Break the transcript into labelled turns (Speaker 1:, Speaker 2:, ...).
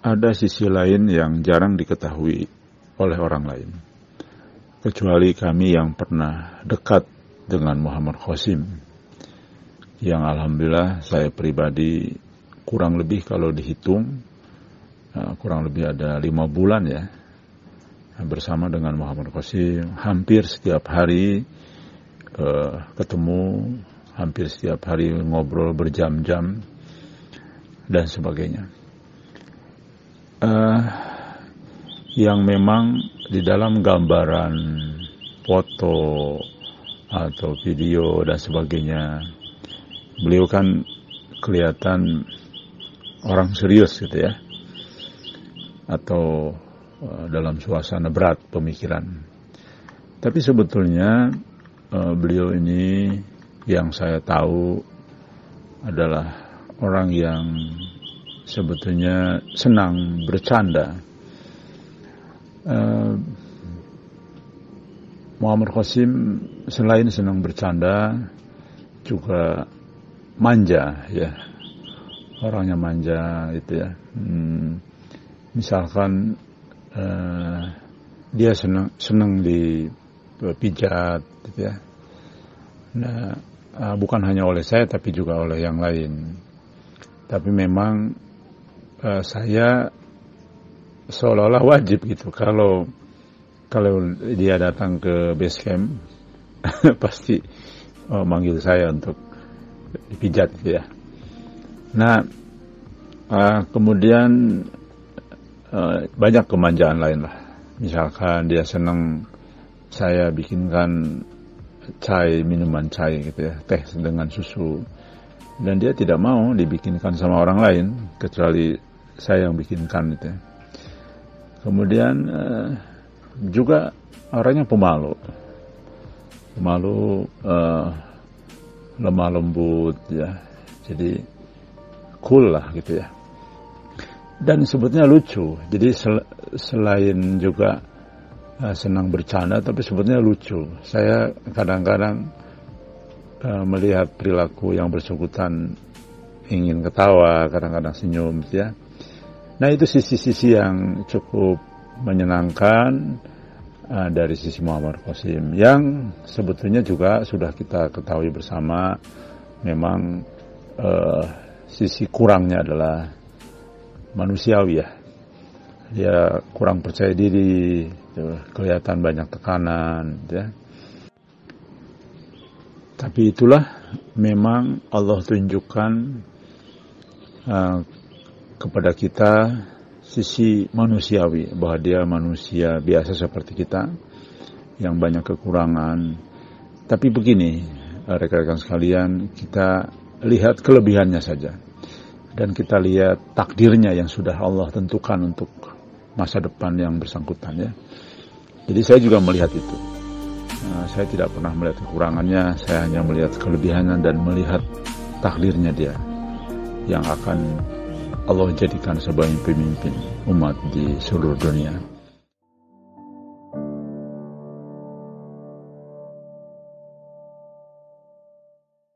Speaker 1: ada sisi lain yang jarang diketahui oleh orang lain, kecuali kami yang pernah dekat dengan Muhammad Qasim, yang alhamdulillah saya pribadi kurang lebih kalau dihitung, kurang lebih ada 5 bulan ya, bersama dengan Muhammad Qasim. Hampir setiap hari ketemu, hampir setiap hari ngobrol berjam-jam, dan sebagainya. Yang memang di dalam gambaran, foto, atau video dan sebagainya, beliau kan kelihatan orang serius gitu ya, atau dalam suasana berat pemikiran. Tapi sebetulnya beliau ini yang saya tahu adalah orang yang sebetulnya senang bercanda. Muhammad Qasim selain senang bercanda juga manja ya, orangnya manja gitu ya. Misalkan dia senang dipijat gitu ya. Nah, bukan hanya oleh saya tapi juga oleh yang lain. Tapi memang saya seolah-olah wajib gitu kalau dia datang ke base camp pasti manggil saya untuk dipijat gitu ya. Nah, kemudian banyak kemanjaan lain lah. Misalkan dia senang saya bikinkan minuman chai gitu ya, teh dengan susu, dan dia tidak mau dibikinkan sama orang lain kecuali saya yang bikinkan gitu ya. Kemudian juga orangnya pemalu, lemah lembut ya, jadi cool lah gitu ya. Dan sebetulnya lucu. Jadi selain juga senang bercanda, tapi sebetulnya lucu. Saya kadang-kadang melihat perilaku yang bersangkutan ingin ketawa, kadang-kadang senyum gitu ya. Nah, itu sisi-sisi yang cukup menyenangkan dari sisi Muhammad Qasim, yang sebetulnya juga sudah kita ketahui bersama. Memang sisi kurangnya adalah manusiawi ya. Dia kurang percaya diri, kelihatan banyak tekanan ya. Tapi itulah memang Allah tunjukkan kepada kita sisi manusiawi, bahwa dia manusia biasa seperti kita yang banyak kekurangan. Tapi begini, rekan-rekan sekalian, kita lihat kelebihannya saja, dan kita lihat takdirnya yang sudah Allah tentukan untuk masa depan yang bersangkutan ya. Jadi saya juga melihat itu. Saya tidak pernah melihat kekurangannya, saya hanya melihat kelebihannya dan melihat takdirnya dia yang akan Allah jadikan sebagai pemimpin umat di seluruh dunia.